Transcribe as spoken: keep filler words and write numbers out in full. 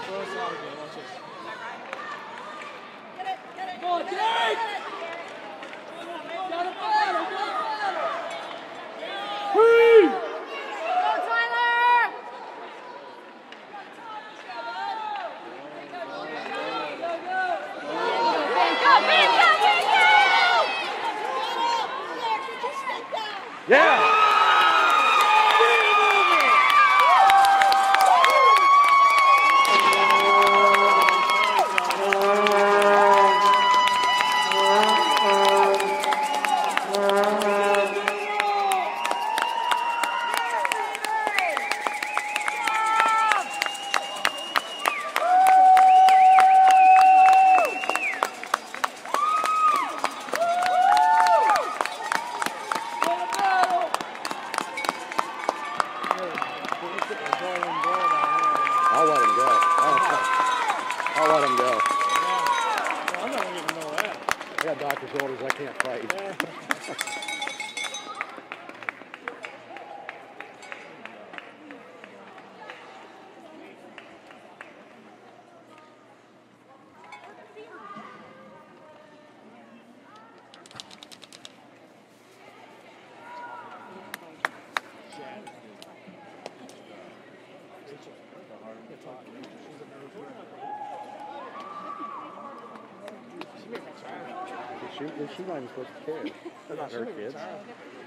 Yeah! I'll let him go. I'll, I'll let him go. Yeah. Well, I'm not even know that. I got doctor's orders. I can't fight. Yeah. She, she's not even supposed to care. They're not her kids.